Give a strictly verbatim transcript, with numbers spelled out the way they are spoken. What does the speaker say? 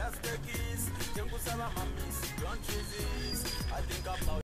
just the kiss. Jengu saba mamis, don't you